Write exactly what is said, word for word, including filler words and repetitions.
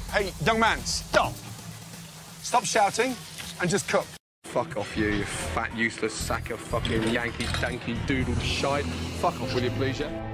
Hey, young man, stop. Stop shouting and just cook. Fuck off you, you fat, useless sack of fucking Yankee, danky, doodle shite. Fuck off, will you please, yeah?